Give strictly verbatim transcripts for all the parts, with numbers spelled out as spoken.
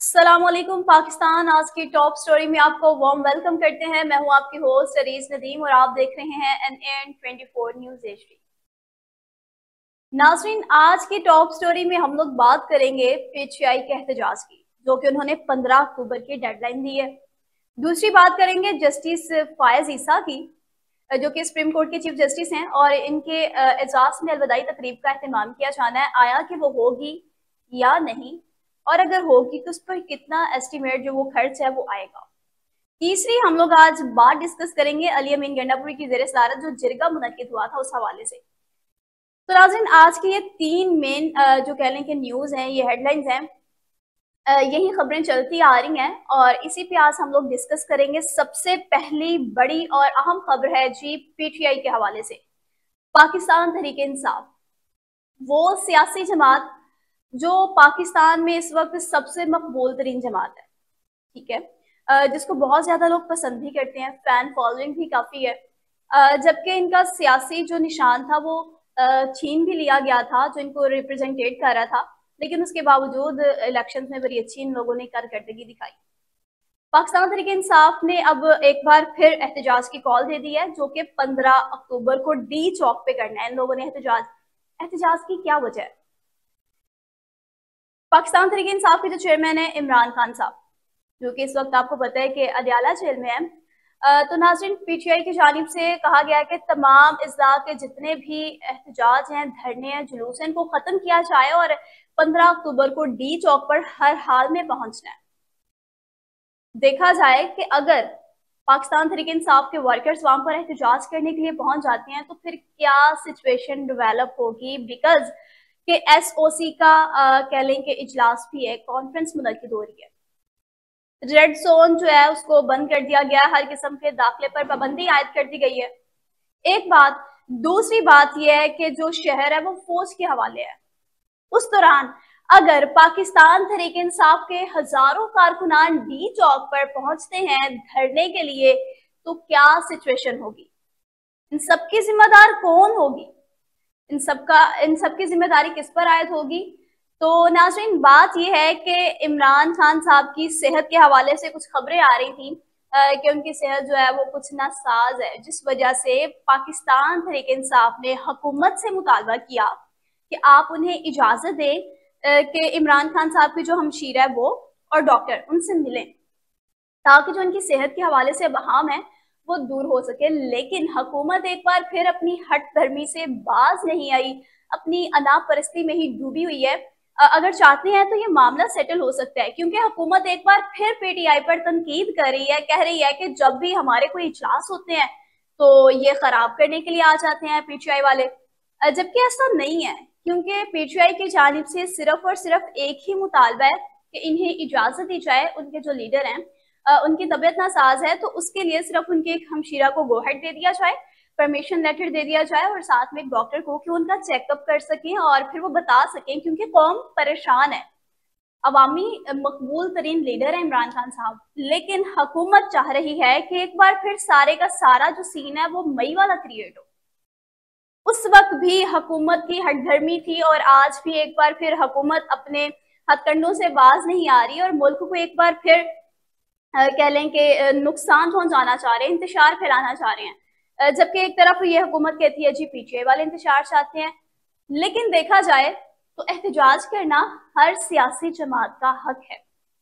अस्सलामुअलैकुम पाकिस्तान। आज की टॉप स्टोरी में आपको वार्म वेलकम करते हैं। मैं हूं आपकी होस्ट अरीज नदीम और आप देख रहे हैं N N twenty four news HD. नाज़रीन, आज की टॉप स्टोरी में हम लोग बात करेंगे पीटीआई के एहतजाज की, जो कि उन्होंने पंद्रह अक्टूबर की डेडलाइन दी है। दूसरी बात करेंगे जस्टिस फायज ईसा की, जो कि सुप्रीम कोर्ट के चीफ जस्टिस हैं, और इनके एजाज में अलविदाई तकरीब का एहतमाम किया जाना है। आया कि वो होगी या नहीं, और अगर होगी तो उस पर कितना एस्टिमेट जो वो खर्च है वो आएगा। तीसरी हम लोग आज बात डिस्कस करेंगे अली अमीन गंडापुरी की ज़ेर सदारत जो जिरगा मुनक्किद हुआ था उस हवाले से। तो नाज़रीन, आज की ये तीन मेन जो कह लें कि न्यूज़ हैं, ये हेडलाइंस हैं, यही खबरें चलती आ रही हैं और इसी पे आज हम लोग डिस्कस करेंगे। सबसे पहली बड़ी और अहम खबर है जी पीटीआई के हवाले से। पाकिस्तान तहरीक इंसाफ, वो सियासी जमात जो पाकिस्तान में इस वक्त सबसे मकबूल तरीन जमात है, ठीक है, जिसको बहुत ज्यादा लोग पसंद भी करते हैं, फैन फॉलोइंग भी काफी है। जबकि इनका सियासी जो निशान था वो छीन भी लिया गया था, जो इनको रिप्रेजेंटेट कर रहा था, लेकिन उसके बावजूद इलेक्शंस में बड़ी अच्छी इन लोगों ने कारकर्दगी दिखाई। पाकिस्तान तहरीक इंसाफ ने अब एक बार फिर एहतजाज की कॉल दे दी है, जो कि पंद्रह अक्टूबर को डी चौक पे करना है इन लोगों ने एहतजाज। एहतजाज की क्या वजह है? पाकिस्तान तहरीक इंसाफ के जो चेयरमैन है इमरान खान साहब, जो कि इस वक्त आपको पता है कि अदयाला जेल में है। तो नाज़रीन, पीटीआई की जानिब से कहा गया है कि तमाम इजला के जितने भी एहतजाज हैं, धरने हैं, जुलूस हैं, इनको खत्म किया जाए और पंद्रह अक्टूबर को डी चौक पर हर हाल में पहुंचना है। देखा जाए कि अगर पाकिस्तान तहरीक इंसाफ के वर्कर्स वहां पर एहतजाज करने के लिए पहुंच जाते हैं तो फिर क्या सिचुएशन डेवलप होगी, बिकॉज कि एसओसी का कह लें कि इजलास भी है, कॉन्फ्रेंस मुनक्किद हो रही है। रेड जोन जो है उसको बंद कर दिया गया है, हर किस्म के दाखिले पर पाबंदी आयद कर दी गई है। एक बात। दूसरी बात यह है कि जो शहर है वो फौज के हवाले है। उस दौरान अगर पाकिस्तान तहरीक इंसाफ के हजारों कारकुनान डी चौक पर पहुंचते हैं धरने के लिए, तो क्या सिचुएशन होगी? इन सबकी जिम्मेदार कौन होगी? इन सबका इन सबकी जिम्मेदारी किस पर आयद होगी? तो नाज़रीन, बात यह है कि इमरान खान साहब की सेहत के हवाले से कुछ खबरें आ रही थी कि उनकी सेहत जो है वो कुछ नासाज है, जिस वजह से पाकिस्तान तहरीक इंसाफ ने हुकूमत से मुतालबा किया कि आप उन्हें इजाजत दें कि इमरान खान साहब की जो हमशीर है वो और डॉक्टर उनसे मिलें, ताकि जो उनकी सेहत के हवाले से बहाम है वो दूर हो सके। लेकिन हुकूमत एक बार फिर अपनी हट धर्मी से बाज नहीं आई, अपनी अनाप परस्ती में ही डूबी हुई है। अगर चाहते हैं तो ये मामला सेटल हो सकता है, क्योंकि हुकूमत एक बार फिर पीटीआई पर तनकीद कर रही है, कह रही है कि जब भी हमारे कोई इजलास होते हैं तो ये खराब करने के लिए आ जाते हैं पीटीआई वाले, जबकि ऐसा नहीं है। क्योंकि पीटीआई की जानिब से सिर्फ और सिर्फ एक ही मुतालबा है कि इन्हें इजाजत दी जाए। उनके जो लीडर हैं उनकी तबीयत नासाज है, तो उसके लिए सिर्फ उनके एक हमशीरा को गोहेड दे दिया जाए, परमिशन लेटर दे दिया जाए, और साथ में एक डॉक्टर को कि उनका चेकअप कर सकें और फिर वो बता सकें, क्योंकि कौम परेशान है। अवामी मकबूल तरीन लीडर है इमरान खान साहब, लेकिन हुकूमत चाह रही है कि एक बार फिर सारे का सारा जो सीन है वो मई वाला क्रिएट हो। उस वक्त भी हुकूमत की हटधर्मी थी और आज भी एक बार फिर हुकूमत अपने हथकंडों से बाज नहीं आ रही और मुल्क को एक बार फिर कह लें कि नुकसान पहुंचाना चाह रहे हैं, इंतशार फैलाना चाह रहे हैं। जबकि एक तरफ ये हुकूमत कहती है जी पीटीआई वाले इंतशार चाहते हैं, लेकिन देखा जाए तो एहतजाज करना हर सियासी जमात का हक है,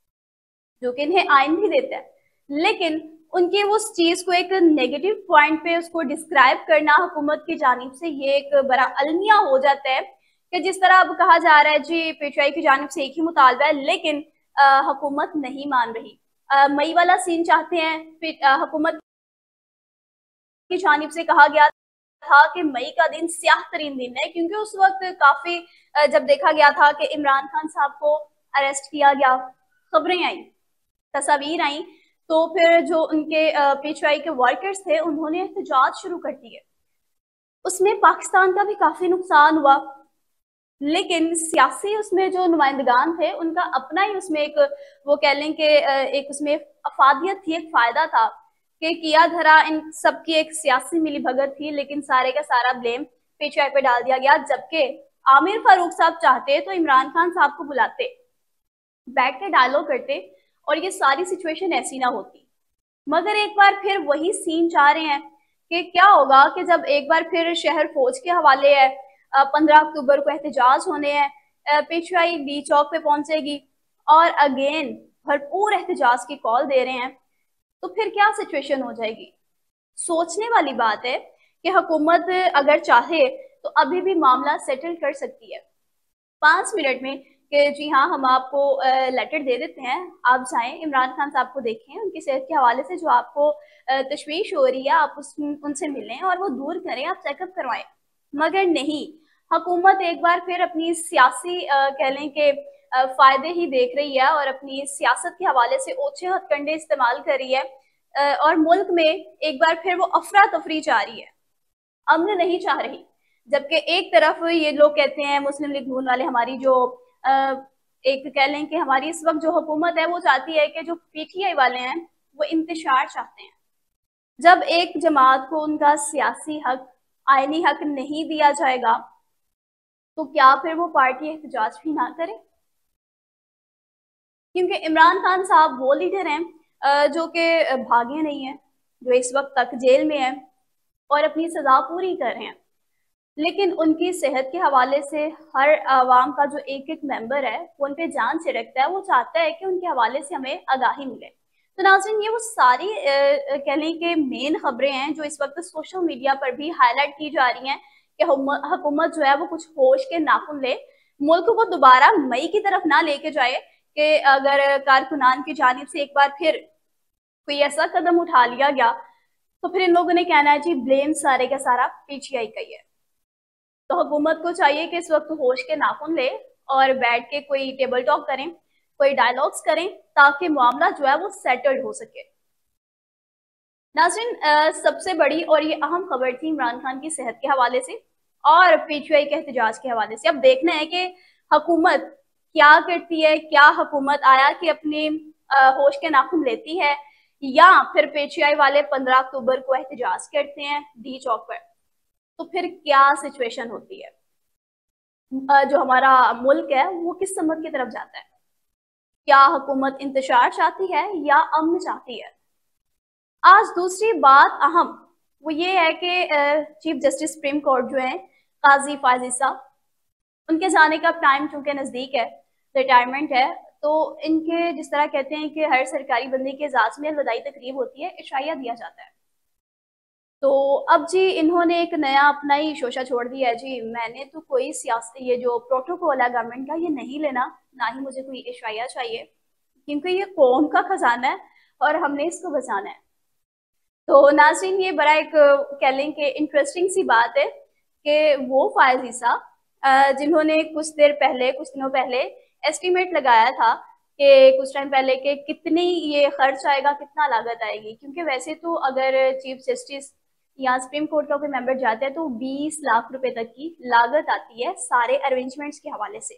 जो कि इन्हें आइन भी देता है। लेकिन उनकी उस चीज को एक नेगेटिव पॉइंट पे उसको डिस्क्राइब करना हुकूमत की जानिब से ये एक बड़ा अलमिया हो जाता है कि जिस तरह अब कहा जा रहा है जी पीटीआई की जानिब से एक ही मुतालबा है, लेकिन हुकूमत नहीं मान रही। आ, मई वाला सीन चाहते हैं। हुकूमत की जानिब से कहा गया था कि मई का दिन स्याह तरीन दिन है, क्योंकि उस वक्त काफी जब देखा गया था कि इमरान खान साहब को अरेस्ट किया गया, खबरें आई, तस्वीर आई, तो फिर जो उनके पीटीआई के वर्कर्स थे उन्होंने एहतजाज शुरू कर दिए। उसमें पाकिस्तान का भी काफी नुकसान हुआ, लेकिन सियासी उसमें जो नुमाइंदगान थे उनका अपना ही उसमें एक वो कह लें कि एक उसमें अफादियत थी, एक फायदा था कि किया धरा इन सबकी एक सियासी मिली भगत थी, लेकिन सारे का सारा ब्लेम पीटीआई पे डाल दिया गया। जबकि आमिर फारूक साहब चाहते तो इमरान खान साहब को बुलाते, बैठ के डायलॉग करते और ये सारी सिचुएशन ऐसी ना होती। मगर एक बार फिर वही सीन चाह रहे हैं कि क्या होगा कि जब एक बार फिर शहर फौज के हवाले है, पंद्रह अक्टूबर को एहतजाज होने हैं, पीटीआई डी चौक पे पहुंचेगी और अगेन भरपूर एहतजाज की कॉल दे रहे हैं, तो फिर क्या सिचुएशन हो जाएगी। सोचने वाली बात है कि हुकूमत अगर चाहे तो अभी भी मामला सेटल कर सकती है पांच मिनट में कि जी हाँ हम आपको लेटर दे देते हैं, आप जाएं इमरान खान साहब को देखें, उनकी सेहत के हवाले से जो आपको तशवीश हो रही है आप उस उनसे मिलें और वो दूर करें, आप चेकअप करवाएं। मगर नहीं, हुकूमत एक बार फिर अपनी सियासी कह लें कि फायदे ही देख रही है और अपनी सियासत के हवाले से ओछे हथकंडे इस्तेमाल कर रही है और मुल्क में एक बार फिर वो अफरा तफरी चाह रही है, अमन नहीं चाह रही। जबकि एक तरफ ये लोग कहते हैं मुस्लिम लीग नून वाले, हमारी जो एक कह लें कि हमारी इस वक्त जो हुकूमत है वो चाहती है कि जो पीटीआई वाले हैं वो इंतशार चाहते हैं। जब एक जमात को उनका सियासी हक, आईनी हक नहीं दिया जाएगा तो क्या फिर वो पार्टी एहतजाज भी ना करे? क्योंकि इमरान खान साहब वो लीडर हैं जो कि भागे नहीं है, जो इस वक्त तक जेल में है और अपनी सजा पूरी कर रहे हैं, लेकिन उनकी सेहत के हवाले से हर आवाम का जो एक एक मेंबर है वो उन पे जान से रखता है, वो चाहता है कि उनके हवाले से हमें आगाही मिले। तो नाज़रीन, ये वो सारी कह लें कि मेन खबरें हैं जो इस वक्त सोशल मीडिया पर भी हाईलाइट की जा रही हैं कि हुकूमत जो है वो कुछ होश के नाखुन ले, मुल्क को दोबारा मई की तरफ ना लेके जाए कि अगर कारकुनान की जानिब से एक बार फिर कोई ऐसा कदम उठा लिया गया तो फिर इन लोगों ने कहना है जी ब्लेम सारे का सारा पीटीआई का ही है। तो हुकूमत को चाहिए कि इस वक्त होश के नाखून ले और बैठ के कोई टेबल टॉक करें, कोई डायलॉग्स करें ताकि मामला जो है वो सेटल्ड हो सके। नाज़रीन, सबसे बड़ी और ये अहम खबर थी इमरान खान की सेहत के हवाले से और पीटीआई के एहतजाज के हवाले से। अब देखना है कि हुकूमत क्या करती है, क्या हुकूमत आया कि अपनी होश के नाखून लेती है या फिर पीटीआई वाले पंद्रह अक्टूबर को एहतजाज करते हैं डी चौक पर, तो फिर क्या सिचुएशन होती है, जो हमारा मुल्क है वो किस समत की तरफ जाता है। क्या हुकूमत इंतशार चाहती है या अमन चाहती है? आज दूसरी बात अहम वो ये है कि चीफ जस्टिस सुप्रीम कोर्ट जो है काजी फायज ईसा, उनके जाने का टाइम चूंकि नज़दीक है, रिटायरमेंट है, तो इनके जिस तरह कहते हैं कि हर सरकारी बंदे के एजाज में अलविदाई तकरीब होती है, इशाया दिया जाता है। तो अब जी इन्होंने एक नया अपना ही शोशा छोड़ दिया है जी, मैंने तो कोई सियासी ये जो प्रोटोकॉल है गवर्नमेंट का ये नहीं लेना, ना ही मुझे कोई इशाया चाहिए, क्योंकि ये कौम का खजाना है और हमने इसको बचाना है। तो नाज़रीन, ये बड़ा एक कह लें कि इंटरेस्टिंग सी बात है कि वो फायज ईसा जिन्होंने कुछ देर पहले, कुछ दिनों पहले एस्टिमेट लगाया था कि कुछ टाइम पहले कि कितनी ये खर्च आएगा, कितना लागत आएगी, क्योंकि वैसे तो अगर चीफ जस्टिस या सुप्रीम कोर्ट का कोई मेंबर जाता है तो बीस लाख रुपए तक की लागत आती है सारे अरेंजमेंट्स के हवाले से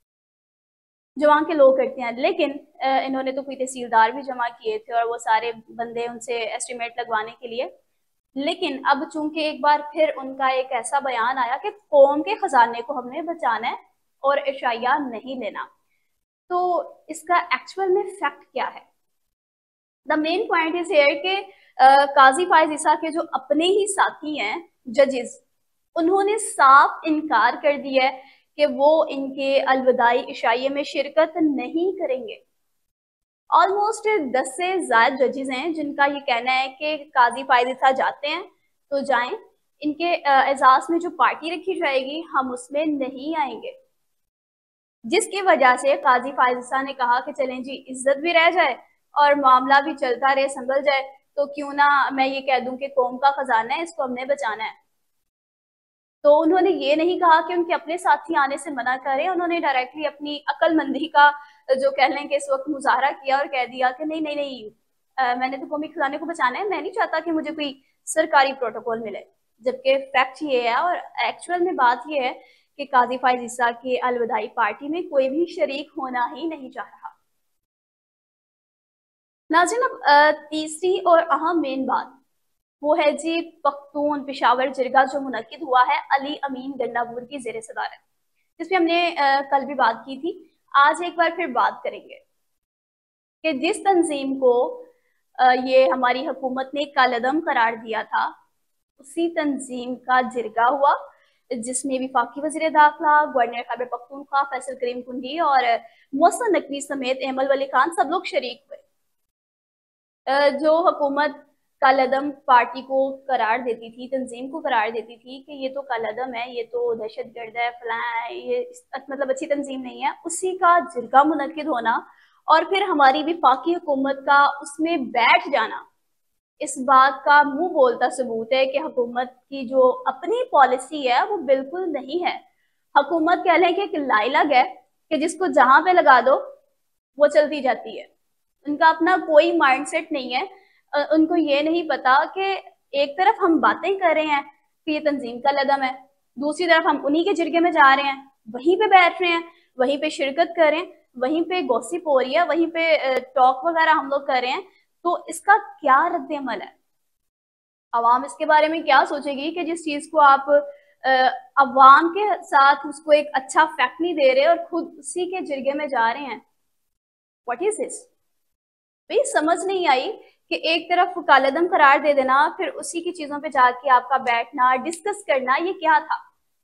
जो वहाँ के लोग करते हैं। लेकिन इन्होंने तो कोई तहसीलदार भी जमा किए थे और वो सारे बंदे उनसे एस्टिमेट लगवाने के लिए, लेकिन अब चूंकि एक बार फिर उनका एक ऐसा बयान आया कि कौम के खजाने को हमने बचाना है और इशाया नहीं लेना, तो इसका एक्चुअल में फैक्ट क्या है? The main point is here कि काजी फायज ईसा के जो अपने ही साथी हैं जजेस, उन्होंने साफ इनकार कर दिया है कि वो इनके अलविदाई इशाये में शिरकत नहीं करेंगे। ऑलमोस्ट दस से ज्यादा जजेस हैं जिनका ये कहना है कि काजी फायज ईसा जाते हैं तो जाएं, इनके एजाज में जो पार्टी रखी जाएगी हम उसमें नहीं आएंगे, जिसकी वजह से काजी फायज ईसा ने कहा कि चलें जी इज्जत भी रह जाए और मामला भी चलता रहे, संभल जाए, तो क्यों ना मैं ये कह दूं कि कौम का खजाना है, इसको हमने बचाना है। तो उन्होंने ये नहीं कहा कि उनके अपने साथी आने से मना करें, उन्होंने डायरेक्टली अपनी अक्लमंदी का जो कह लें कि इस वक्त मुजाहरा किया और कह दिया कि नहीं नहीं नहीं आ, मैंने तो कौमी खजाने को बचाना है, मैं नहीं चाहता कि मुझे कोई सरकारी प्रोटोकॉल मिले। जबकि फैक्ट ये है और एक्चुअल में बात ये है कि काजी फायज ईसा के अलविदाई पार्टी में कोई भी शरीक होना ही नहीं चाह रहा। नाज़रीन, अब तीसरी और अहम मेन बात वो है जी पख्तून पेशावर जिरगा जो मुनक्किद हुआ है अली अमीन गन्नापुर की जेर सदारत, जिसमें हमने आ, कल भी बात की थी। आज एक बार फिर बात करेंगे कि जिस तंजीम को ये हमारी हुकूमत ने कालअदम करार दिया था, उसी तंजीम का जिरगा हुआ, जिसमें वफाकी वज़ीर दाखिला, गवर्नर खैबर पख्तूनख्वा फैसल करीम कुंडी और मोहसिन नकवी समेत अहमद वली खान सब लोग शरीक हुए। जो हुकूमत कालअदम पार्टी को करार देती थी, तंजीम को करार देती थी कि ये तो कालअदम है, ये तो दहशत गर्द है, फलां है, ये मतलब अच्छी तंजीम नहीं है, उसी का जिरगा मुनक्किद होना और फिर हमारी वफाकी हुकूमत का उसमें बैठ जाना, इस बात का मुंह बोलता सबूत है कि हुकूमत की जो अपनी पॉलिसी है वो बिल्कुल नहीं है। हुकूमत कह लें कि एक लाइलग है कि जिसको जहां पे लगा दो वो चलती जाती है। उनका अपना कोई माइंडसेट नहीं है। उनको ये नहीं पता कि एक तरफ हम बातें कर रहे हैं कि ये तंजीम का लदम है, दूसरी तरफ हम उन्हीं के जिरगे में जा रहे हैं, वहीं पे बैठ रहे हैं, वहीं पे शिरकत कर रहे हैं, वहीं पे गॉसिप हो रही है, वहीं पे टॉक वगैरह हम लोग कर रहे हैं। तो इसका क्या रद्द अमल है? अवाम इसके बारे में क्या सोचेगी कि जिस चीज को आप अवाम के साथ उसको एक अच्छा फैक्ट नहीं दे रहे और खुद उसी के जिरगे में जा रहे हैं। What is this? भाई समझ नहीं आई कि एक तरफ कालअदम करार दे देना, फिर उसी की चीजों पे जाके आपका बैठना, डिस्कस करना, ये क्या था?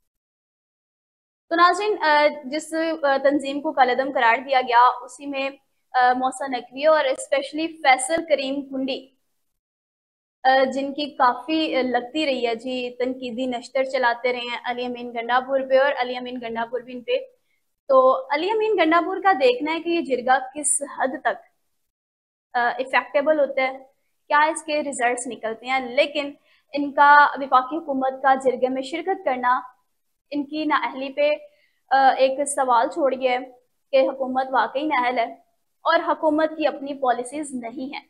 तो नाज़रीन, जिस तंजीम को कालअदम करार दिया गया उसी में मोहसिन नकवी और स्पेशली फैसल करीम कुंडी, जिनकी काफी लगती रही है जी, तनकीदी नश्तर चलाते रहे हैं अली अमीन गंडापुर पे और अली अमीन गंडापुर भी इन पे। तो अली अमीन गंडापुर का देखना है कि ये जिरगा किस हद तक इफेक्टेबल होता है, क्या इसके रिजल्ट्स निकलते हैं। लेकिन इनका वफाकी हुकूमत का जिरगे में शिरकत करना इनकी नाअहली पे एक सवाल छोड़ गया है कि हुकूमत वाकई नाअहल है और हुकूमत की अपनी पॉलिसीज नहीं है।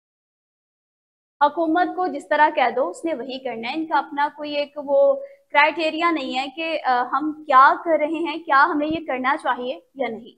हुकूमत को जिस तरह कह दो उसने वही करना है। इनका अपना कोई एक वो क्राइटेरिया नहीं है कि हम क्या कर रहे हैं, क्या हमें ये करना चाहिए या नहीं।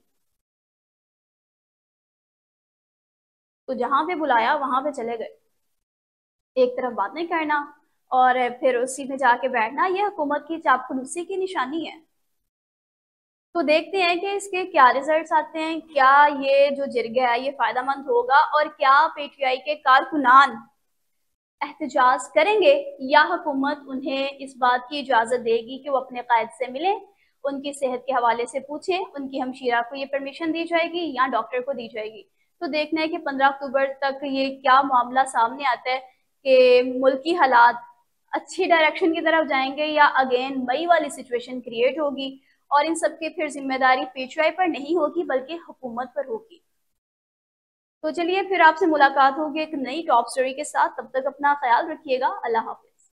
तो जहां पे बुलाया वहां पे चले गए, एक तरफ बातें करना और फिर उसी में जाके बैठना, ये हुकूमत की चापलूसी की निशानी है। तो देखते हैं कि इसके क्या रिजल्ट्स आते हैं, क्या ये जो जिरगा है ये फायदेमंद होगा और क्या पीटीआई के कारकुनान एहतजाज करेंगे या हुकूमत उन्हें इस बात की इजाज़त देगी कि वो अपने कायद से मिलें, उनकी सेहत के हवाले से पूछें, उनकी हमशीरा को ये परमिशन दी जाएगी या डॉक्टर को दी जाएगी। तो देखना है कि पंद्रह अक्टूबर तक ये क्या मामला सामने आता है कि मुल्की हालात अच्छी डायरेक्शन की तरफ जाएंगे या अगेन मई वाली सिचुएशन क्रिएट होगी और इन सबकी फिर जिम्मेदारी पीटीआई पर नहीं होगी बल्कि हुकूमत पर होगी। तो चलिए फिर आपसे मुलाकात होगी एक नई टॉप स्टोरी के साथ। तब तक अपना ख्याल रखिएगा। अल्लाह हाफिज।